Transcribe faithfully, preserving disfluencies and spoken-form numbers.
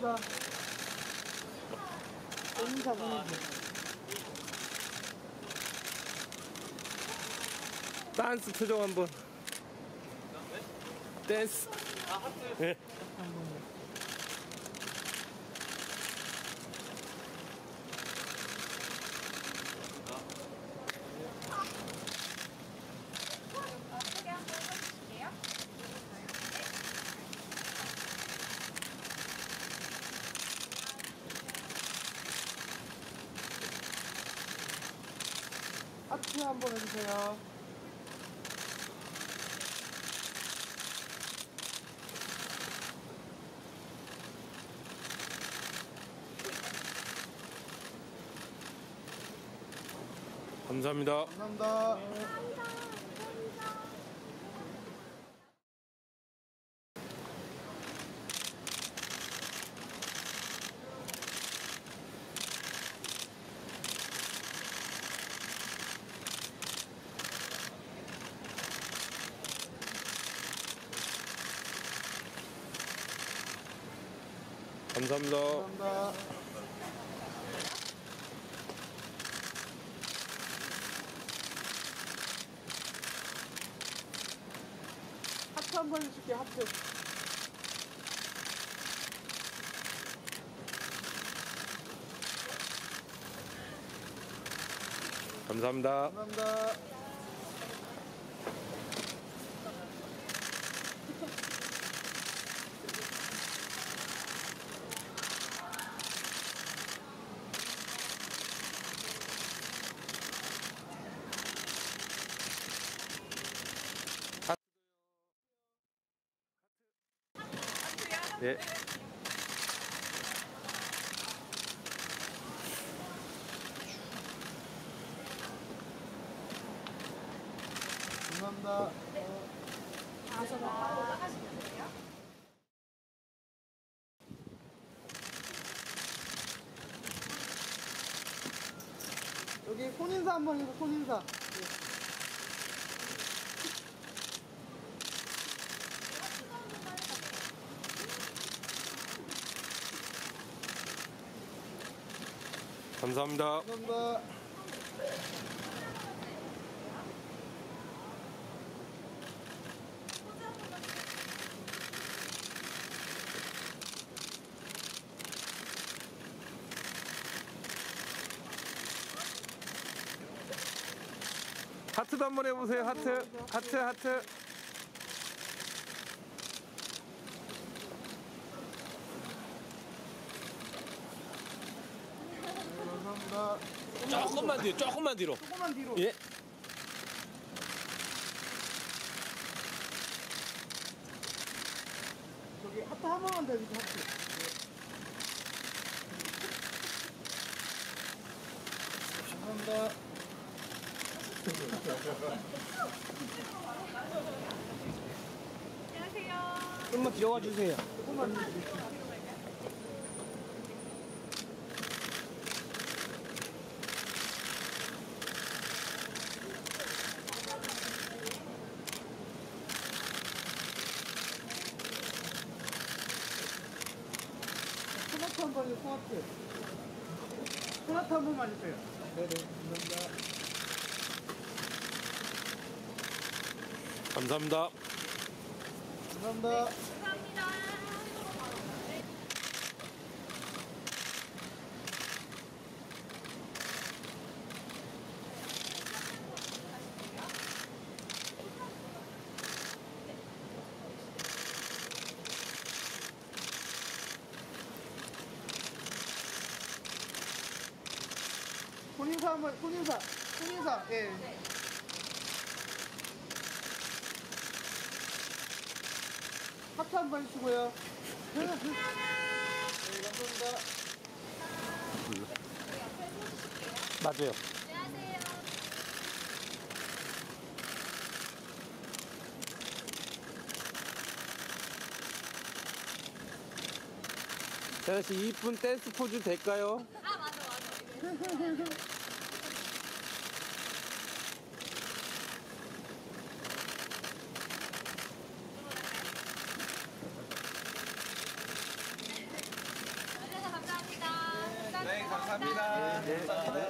감사합니다. 인사 보내줘. 댄스 표정 한번. 댄스. 아, 하트. 네. 어떻게 한번 해주실게요? 하트 한번 해주세요. 감사합니다. 감사합니다. 감사합니다. 감사합니다. 하트 한번 해줄게, 하트. 감사합니다. 감사합니다. 네. 감사합니다. 다섯 번 올라가시면 돼요. 여기 손인사 한번 해줘, 손인사. 감사합니다. 감사합니다. 하트도 한번 해보세요. 하트. 하트, 하트. 감사합니다. 조금만 뒤로, 조금만 뒤로. 조금만 뒤로. 예. 저기 하트 한 번만 더 해주세요, 하트. 감사합니다. 안녕하세요. 좀만 뒤로 와주세요. 조금만 뒤로. 토마토 한 번요, 토마토. 토마토 한 번만 주세요. 네네, 감사합니다. 감사합니다. 감사합니다. 감사합니다. 손인사 한번, 손인사. 손인사, 예. 네. 하트 한 번 해주고요. 네, 감사합니다. 맞아요. 안녕하세요. 자나씨 이쁜 댄스 포즈 될까요? 아, 맞아, 맞아. 감사합니다. 네.